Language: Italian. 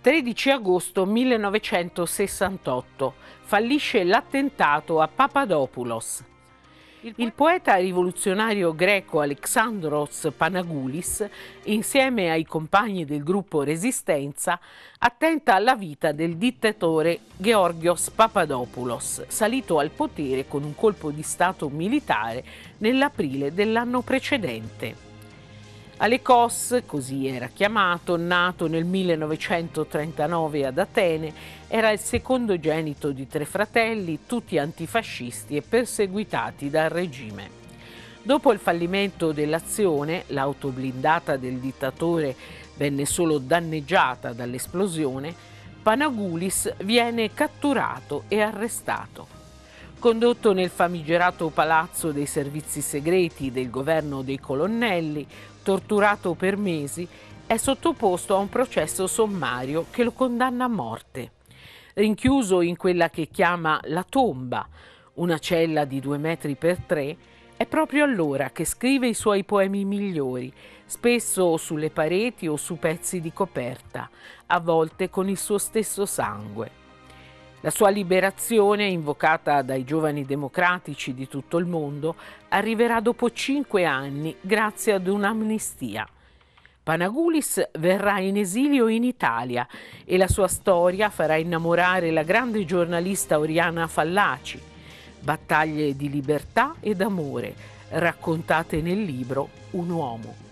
13 agosto 1968 fallisce l'attentato a Papadopoulos. Il poeta rivoluzionario greco Alexandros Panagoulis, insieme ai compagni del gruppo Resistenza, attenta alla vita del dittatore Georgios Papadopoulos, salito al potere con un colpo di stato militare nell'aprile dell'anno precedente. Alekos, così era chiamato, nato nel 1939 ad Atene, era il secondogenito di 3 fratelli, tutti antifascisti e perseguitati dal regime. Dopo il fallimento dell'azione, l'auto blindata del dittatore venne solo danneggiata dall'esplosione, Panagoulis viene catturato e arrestato. Condotto nel famigerato palazzo dei servizi segreti del governo dei colonnelli, torturato per mesi, è sottoposto a un processo sommario che lo condanna a morte. Rinchiuso in quella che chiama la tomba, una cella di 2 metri per 3, è proprio allora che scrive i suoi poemi migliori, spesso sulle pareti o su pezzi di coperta, a volte con il suo stesso sangue. La sua liberazione, invocata dai giovani democratici di tutto il mondo, arriverà dopo 5 anni grazie ad un'amnistia. Panagoulis verrà in esilio in Italia e la sua storia farà innamorare la grande giornalista Oriana Fallaci. Battaglie di libertà ed amore, raccontate nel libro Un uomo.